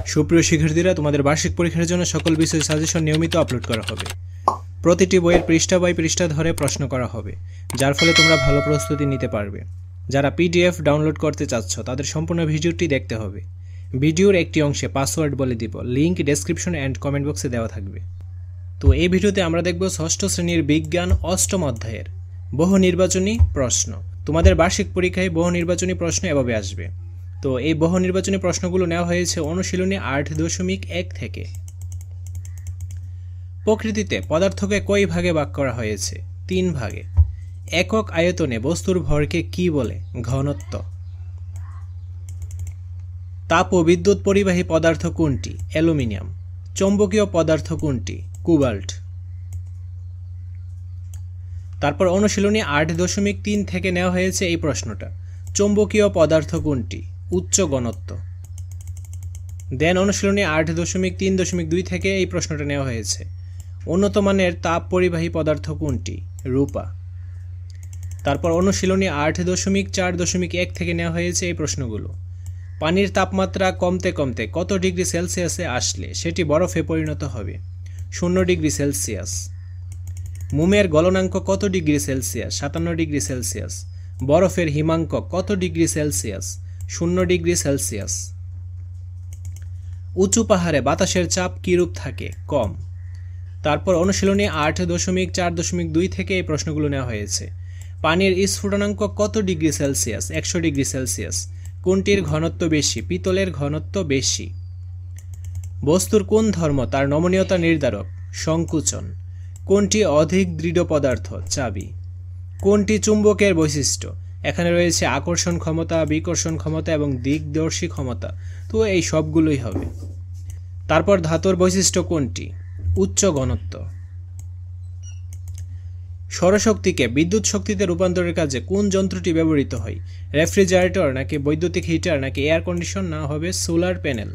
সুপ্রিয় শিক্ষার্থীরা, তোমাদের বার্ষিক পরীক্ষার জন্য সকল বিষয় সাজেশন নিয়মিত আপলোড করা হবে। প্রতিটি বইয়ের পৃষ্ঠা বাই পৃষ্ঠা ধরে প্রশ্ন করা হবে, যার ফলে তোমরা ভালো প্রস্তুতি নিতে পারবে। যারা পিডিএফ ডাউনলোড করতে চাচ্ছ তাদের সম্পূর্ণ ভিডিওটি দেখতে হবে। ভিডিওর একটি অংশে পাসওয়ার্ড বলে দিব, লিঙ্ক ডেসক্রিপশন অ্যান্ড কমেন্ট বক্সে দেওয়া থাকবে। তো এই ভিডিওতে আমরা দেখব ষষ্ঠ শ্রেণীর বিজ্ঞান অষ্টম অধ্যায়ের বহু নির্বাচনী প্রশ্ন। তোমাদের বার্ষিক পরীক্ষায় বহু নির্বাচনী প্রশ্ন এভাবে আসবে। তো এই বহু নির্বাচনী প্রশ্নগুলো নেওয়া হয়েছে অনুশীলনী 8.1 থেকে। প্রকৃতিতে পদার্থকে কয় ভাগে ভাগ করা হয়েছে? 3 ভাগে। একক আয়তনে বস্তুর ভরকে কি বলে? ঘনত্ব। তাপ ও বিদ্যুৎ পরিবাহী পদার্থ কোনটি? অ্যালুমিনিয়াম। চৌম্বকীয় পদার্থ কোনটি? কোবাল্ট। তারপর অনুশীলনী 8.3 থেকে নেওয়া হয়েছে এই প্রশ্নটা। চৌম্বকীয় পদার্থ কোনটি? উচ্চ ঘনত্ব। দেন অনুশীলনী 8.3.2 থেকে এই প্রশ্নটা নেওয়া হয়েছে। উন্নত মানের তাপ পরিবাহী পদার্থ কোনটি? রূপা। তারপর অনুশীলনী 8.4.1 থেকে নেওয়া হয়েছে এই প্রশ্নগুলো। পানির তাপমাত্রা কমতে কমতে কত ডিগ্রি সেলসিয়াসে আসলে সেটি বরফে পরিণত হবে? 0 ডিগ্রি সেলসিয়াস। মোমের গলনাঙ্ক কত ডিগ্রি সেলসিয়াস? 57 degree Celsius. বরফের হিমাঙ্ক কত ডিগ্রি সেলসিয়াস? 0 degree Celsius. উঁচু পাহাড়ে বাতাসের চাপ কিরূপ থাকে? কম। তারপর অনুশীলনী 8.4.2 থেকে এই প্রশ্নগুলো নেওয়া হয়েছে। পানির স্ফুটনাঙ্ক কত ডিগ্রি সেলসিয়াস? 100 degree Celsius. কোনটির ঘনত্ব বেশি? পিতলের ঘনত্ব বেশি। বস্তুর কোন ধর্ম তার নমনীয়তা নির্ধারক? সংকুচন। কোনটি অধিক দৃঢ় পদার্থ? চাবি। কোনটি চুম্বকের বৈশিষ্ট্য? এখানে রয়েছে আকর্ষণ ক্ষমতা, বিকর্ষণ ক্ষমতা এবং দিকদর্শী ক্ষমতা। তো এই সবগুলোই হবে। তারপর ধাতুর বৈশিষ্ট্য কোনটি? উচ্চ ঘনত্ব। সৌরশক্তিকে বিদ্যুৎ শক্তিতে রূপান্তরের কাজে কোন যন্ত্রটি ব্যবহৃত হয়? রেফ্রিজারেটর নাকি বৈদ্যুতিক হিটার নাকি এয়ার কন্ডিশন, না হবে সোলার প্যানেল।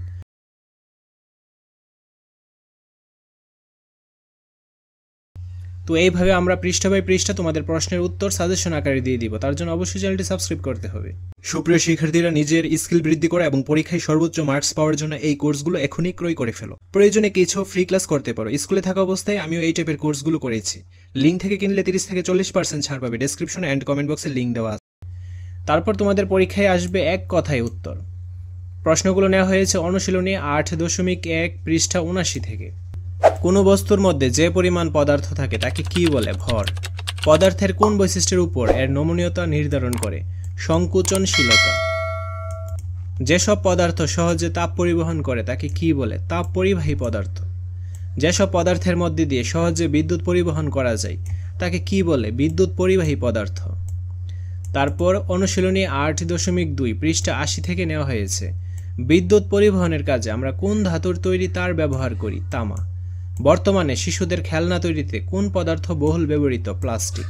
তো এইভাবে আমরা পৃষ্ঠা বাই পৃষ্ঠা তোমাদের প্রশ্নের উত্তর সাজেশন আকারে দিয়ে দিব। তার জন্য অবশ্যই চ্যানেলটি সাবস্ক্রাইব করতে হবে। সুপ্রিয় শিক্ষার্থীরা, নিজের স্কিল বৃদ্ধি করা এবং পরীক্ষায় সর্বোচ্চ মার্কস পাওয়ার জন্য এই কোর্সগুলো এখনই ক্রয় করে ফেলো। প্রয়োজনে কিছু ফ্রি ক্লাস করতে পারো। স্কুলে থাকা অবস্থায় আমিও এই টাইপের কোর্সগুলো করেছি। লিঙ্ক থেকে কিনলে 30 থেকে 40% ছাড় পাবে। ডেসক্রিপশন অ্যান্ড কমেন্ট বক্সে লিঙ্ক দেওয়া আছে। তারপর তোমাদের পরীক্ষায় আসবে এক কথায় উত্তর। প্রশ্নগুলো নেওয়া হয়েছে অনুশীলনী 8.1 পৃষ্ঠা 79 থেকে। কোনো বস্তুর মধ্যে যে পরিমাণ পদার্থ থাকে তাকে কি বলে? ভর। পদার্থের কোন বৈশিষ্ট্যের উপর এর নমনীয়তা নির্ধারণ করে? সংকুচনশীলতা। যেসব পদার্থ সহজে তাপ পরিবহন করে তাকে কি বলে? তাপ পরিবাহী পদার্থ। যেসব পদার্থের মধ্যে দিয়ে সহজে বিদ্যুৎ পরিবহন করা যায় তাকে কি বলে? বিদ্যুৎ পরিবাহী পদার্থ। তারপর অনুশীলনী 8.2 পৃষ্ঠা 80 থেকে নেওয়া হয়েছে। বিদ্যুৎ পরিবহনের কাজে আমরা কোন ধাতুর তৈরি তার ব্যবহার করি? তামা। বর্তমানে শিশুদের খেলনা তৈরিতে কোন পদার্থ বহুল ব্যবহৃত? প্লাস্টিক।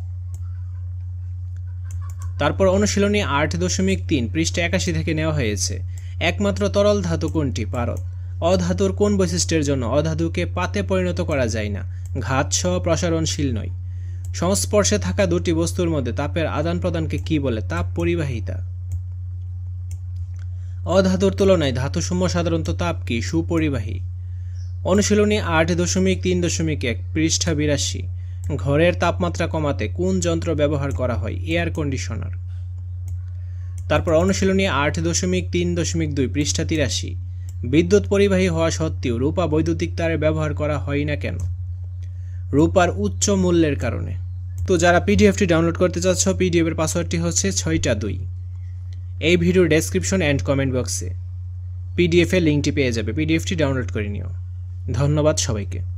তারপর অনুশীলনী 8.3 পৃষ্ঠা 81 থেকে নেওয়া হয়েছে। একমাত্র তরল ধাতু কোনটি? পারদ। অধাতুর কোন বৈশিষ্ট্যের জন্য অধাতুকে পাতে পরিণত করা যায় না? ঘাত সহ প্রসারণশীল নয়। সংস্পর্শে থাকা দুটি বস্তুর মধ্যে তাপের আদান প্রদানকে কি বলে? তাপ পরিবাহিতা। অধাতুর তুলনায় ধাতুসমূহ সাধারণত তাপ কি? সুপরিবাহী। অনুশীলনী 8.3.1 পৃষ্ঠা 82। ঘরের তাপমাত্রা কমাতে কোন যন্ত্র ব্যবহার করা হয়? Air conditioner. তারপর অনুশীলনী 8.3.2 পৃষ্ঠা 83। বিদ্যুৎ পরিবাহী হওয়া সত্ত্বেও রূপা বৈদ্যুতিক তারে ব্যবহার করা হয় না কেন? রূপার উচ্চ মূল্যের কারণে। তো যারা পিডিএফটি ডাউনলোড করতে চাচ্ছ, পিডিএফ এর পাসওয়ার্ডটি হচ্ছে 6টা2। এই ভিডিওর ডেসক্রিপশন অ্যান্ড কমেন্ট বক্সে পিডিএফ এর লিঙ্কটি পেয়ে যাবে। পিডিএফটি ডাউনলোড করে নিও। ধন্যবাদ সবাইকে।